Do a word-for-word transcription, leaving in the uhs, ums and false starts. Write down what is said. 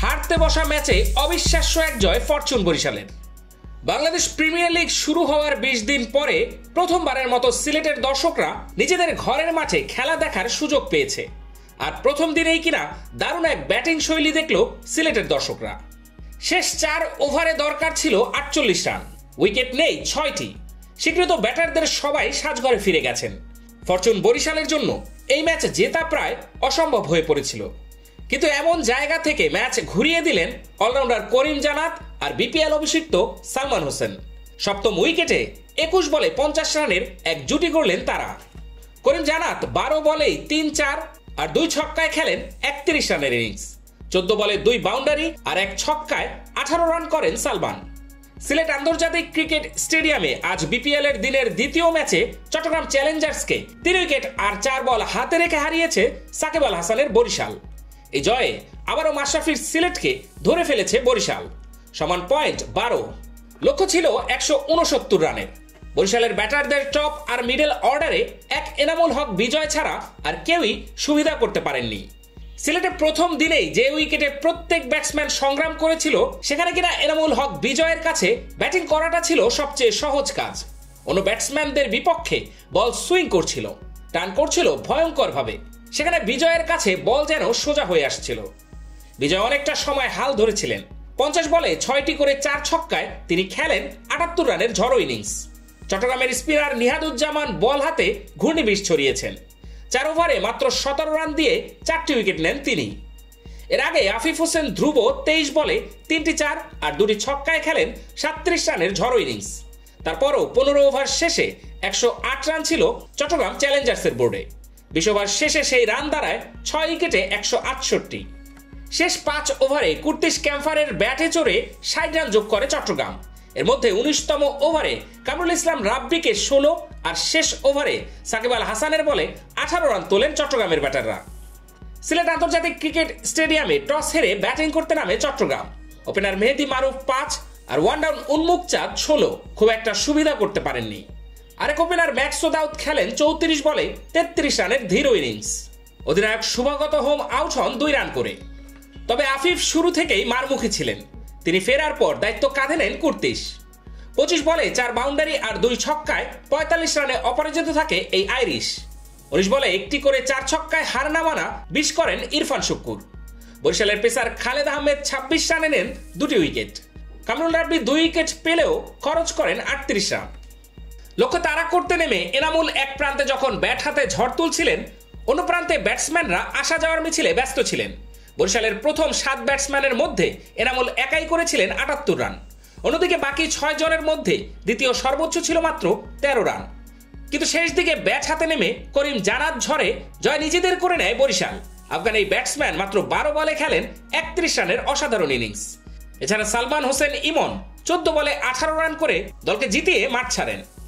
হারতে বসা ম্যাচে অবিশ্বাস্য এক জয় ফরচুন বরিশালের। বাংলাদেশ প্রিমিয়ার লিগ শুরু হওয়ার বিশ দিন পরে প্রথমবারের মতো সিলেটের দর্শকরা নিজেদের ঘরের মাঠে খেলা দেখার সুযোগ পেয়েছে। আর প্রথম দিনেই কিনা দারুণ এক ব্যাটিং শৈলী দেখল সিলেটের দর্শকরা। শেষ চার ওভারে দরকার ছিল আটচল্লিশ রান, উইকেট নেই ছয়টি। স্বীকৃত ব্যাটারদের সবাই সাজঘরে ফিরে গেছেন। ফরচুন বরিশালের জন্য এই ম্যাচ জেতা প্রায় অসম্ভব হয়ে পড়েছিল, কিন্তু এমন জায়গা থেকে ম্যাচ ঘুরিয়ে দিলেন অলরাউন্ডার করিম জানাত আর বিপিএল অভিষিক্ত সালমান হোসেন। সপ্তম উইকেটে একুশ বলে পঞ্চাশ রানের এক জুটি করলেন তারা। করিম জানাত বারো বলেই তিন চার আর দুই ছক্কায় খেলেন একত্রিশ রানের ইনিংস। চোদ্দ বলে দুই বাউন্ডারি আর এক ছক্কায় আঠারো রান করেন সালমান। সিলেট আন্তর্জাতিক ক্রিকেট স্টেডিয়ামে আজ বিপিএল এর দিনের দ্বিতীয় ম্যাচে চট্টগ্রাম চ্যালেঞ্জার্সকে তিন উইকেট আর চার বল হাতে রেখে হারিয়েছে সাকিব আল হাসানের বরিশাল। এই জয়ে আবারও মাশরাফির সিলেটকে ধরে ফেলেছে বরিশাল। সমান পয়েন্ট বারো, লক্ষ্য ছিল একশো উনসত্তর রানের। বরিশালের ব্যাটারদের টপ আর মিডল অর্ডারে এক এনামুল হক বিজয় ছাড়া আর কেউই সুবিধা করতে পারেননি। সিলেটে প্রথম দিনেই যে উইকেটে প্রত্যেক ব্যাটসম্যান সংগ্রাম করেছিল, সেখানে কিনা এনামুল হক বিজয়ের কাছে ব্যাটিং করাটা ছিল সবচেয়ে সহজ কাজ। অন্য ব্যাটসম্যানদের বিপক্ষে বল সুইং করছিল, টার্ন করছিল ভয়ঙ্কর ভাবে। সেখানে বিজয়ের কাছে বল যেন সোজা হয়ে আসছিল। বিজয় অনেকটা সময় হাল ধরেছিলেন। পঞ্চাশ বলে ছয়টি করে চার ছক্কায় তিনি খেলেন আটাত্তর রানের ঝড়ো ইনিংস। চট্টগ্রামের স্পিনার নিহাদুজ্জামান বল হাতে ঘূর্ণিবিষ ছড়িয়েছেন। চার ওভারে মাত্র সতেরো রান দিয়ে চারটি উইকেট নেন তিনি। এর আগে আফিফ হোসেন ধ্রুব তেইশ বলে তিনটি চার আর দুটি ছক্কায় খেলেন সাতত্রিশ রানের ঝড়ো ইনিংস। তারপরও পনেরো ওভার শেষে একশো আট রান ছিল চট্টগ্রাম চ্যালেঞ্জার্সের বোর্ডে। বিশ ওভার শেষে সেই রান দাঁড়ায় ছয় উইকেটে একশো আটষট্টি। শেষ পাঁচ ওভারে কুর্তিশ ক্যাম্পারের ব্যাটে চড়ে ষাট রান যোগ করে চট্টগ্রাম। এর মধ্যে উনিশতম ওভারে কামরুল ইসলাম রাব্বিকে ষোলো আর শেষ ওভারে সাকিব আল হাসানের বলে আঠারো রান তোলেন চট্টগ্রামের ব্যাটাররা। সিলেট আন্তর্জাতিক ক্রিকেট স্টেডিয়ামে টস হেরে ব্যাটিং করতে নামে চট্টগ্রাম। ওপেনার মেহেদি মারুফ পাঁচ আর ওয়ান ডাউন উন্মুক চাঁদ ষোলো খুব একটা সুবিধা করতে পারেননি। আরেক ওপেনার ম্যাক্সো দাউদ খেলেন চৌত্রিশ বলে তেত্রিশ রানের ধীর ইনিংস। অধিনায়ক শুভগত হোম আউট হন দুই রান করে। তবে আফিফ শুরু থেকেই মারমুখী ছিলেন। তিনি ফেরার পর দায়িত্ব কাঁধে নেন কুর্তিশ। পঁচিশ বলে চার বাউন্ডারি আর দুই ছক্কায় পঁয়তাল্লিশ রানে অপরাজিত থাকে এই আইরিশ। উনিশ বলে একটি করে চার ছক্কায় হার না মানা বিশ করেন ইরফান শুক্কুর। বরিশালের পেসার খালেদ আহমেদ ছাব্বিশ রানে নেন দুটি উইকেট। কামরুল রাব্বি দুই উইকেট পেলেও খরচ করেন আটত্রিশ রান। লক্ষ্য তাড়া করতে নেমে এনামুল এক প্রান্তে যখন ব্যাট হাতে ঝড় তুলছিলেন, অন্য প্রান্তে ব্যাটসম্যানরা আসা যাওয়ার মিছিলে ব্যস্ত ছিলেন। বরিশালের প্রথম সাত ব্যাটসম্যানের মধ্যে এনামুল একাই করেছিলেন আটাত্তর রান। অন্যদিকে বাকি ছয় জনের মধ্যে দ্বিতীয় সর্বোচ্চ ছিল মাত্র তেরো রান। কিন্তু শেষ দিকে ব্যাট হাতে নেমে করিম জানাত ঝড়ে জয় নিজেদের করে নেয় বরিশাল। আফগান এই ব্যাটসম্যান মাত্র বারো বলে খেলেন একত্রিশ রানের অসাধারণ ইনিংস। এছাড়া সালমান হোসেন ইমন চোদ্দ বলে আঠারো রান করে দলকে জিতিয়ে মাঠ ছাড়েন।